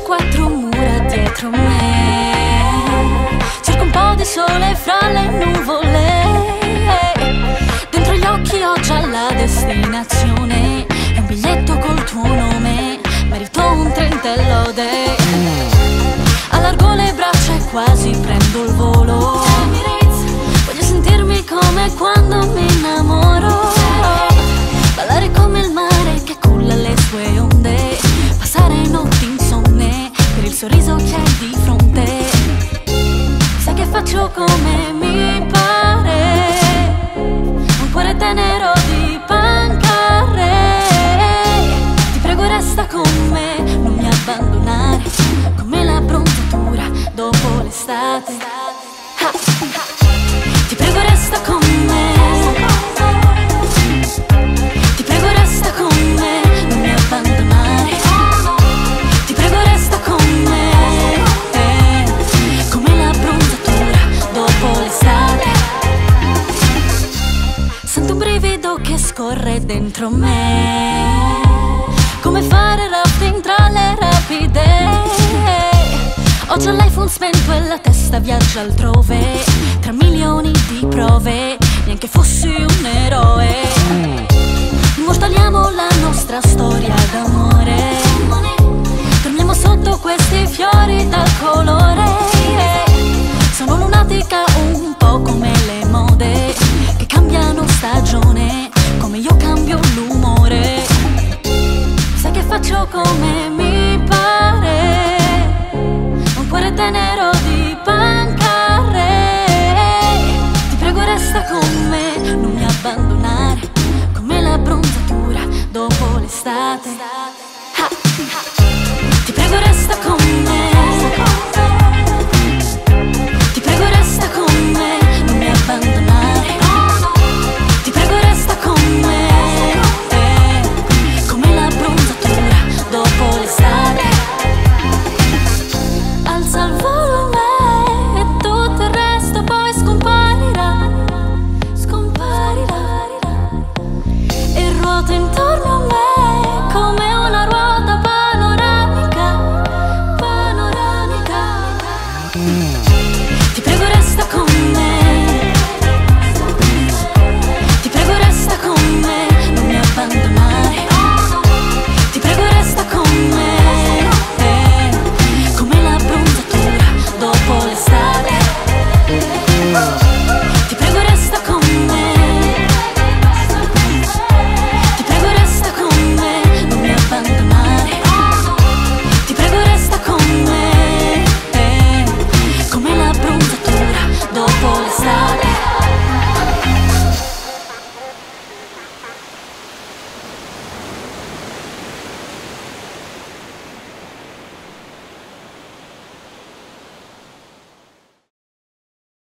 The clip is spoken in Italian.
quattro mura dietro me. Cerco un po' di sole fra le nuvole. Dentro gli occhi ho già la destinazione e un biglietto col tuo nome. Merito un trentellode. Allargo le braccia e quasi prendo il volo. Voglio sentirmi come quando mi innamoro. Ballare come il mare che culla le sue onde. Passare notti insonne per il sorriso che hai di fronte. Sai che faccio come mi pare. Un cuore tenero di pancarre. Ti prego resta con me, non mi abbandonare. Come la bronzatura dopo l'estate. Ti prego resta con me. Ti prego resta con me, non mi abbandonare. Ti prego resta con me. Come la bronzatura dopo l'estate. Sento un brivido che scorre dentro me. Come fare rafting tra le rapide. Ho già l'iPhone spento e la testa viaggia altrove. Tra milioni di prove, neanche fossi un eroe. Immortaliamo la nostra storia d'amore. Dormiamo sotto questi fiori dal colore. Sono lunatica un po' come le mode che cambiano stagione, come io cambio l'umore. Sai che faccio come mi pare. Un cuore tenero di pancarre. Ti prego resta con me, non mi abbandonare. Come la bronzatura dopo l'estate.